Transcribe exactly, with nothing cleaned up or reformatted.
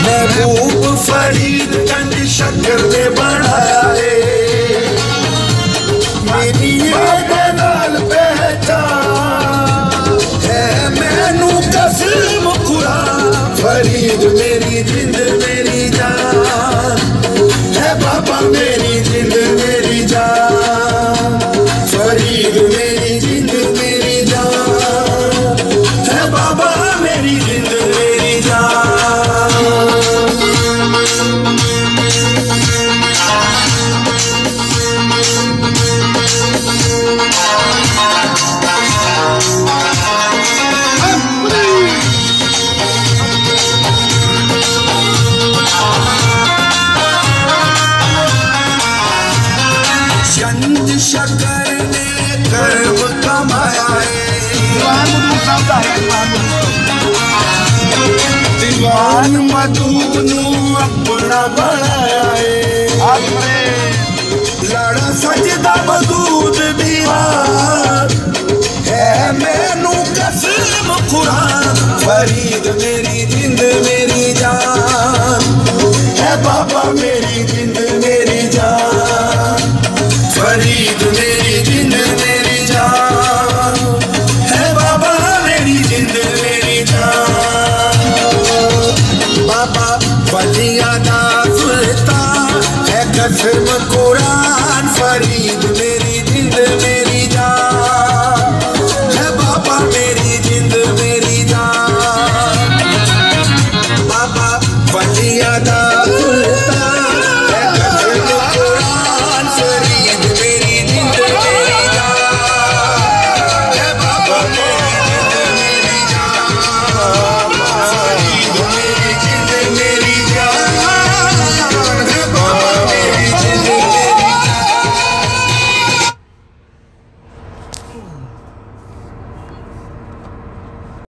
महबूब फरीदगंज शक्कर ने बनाया है, मेरी नाल पहचान है मैनू कसम खुदा। फरीद मेरी जिंद मेरी जान है बाबा, मेरी जिंद मेरी जान। फरीद मेरी जिंद मेरी जान है बाबा, मेरी जिंद मेरी जान। चंद शक्कर ने कर्म कमाया है, दीवान महबूब नू अपना बनाया है। लड़ा सजदा मदूद दीवान है मैनू कसम खुदा। फरीद मेरी जिंद मेरी जान है बाबा, मेरी जिंद मेरी जान। फरीद मेरी जिंद मेरी जान है बाबा, मेरी जिंद मेरी जान। बाबा वलिया दा सुल्तान है कसम कुरान। फरीद मेरी जिंद मेरी जान है बाबा, मेरी जिंद मेरी जान। बाबा वलिया दा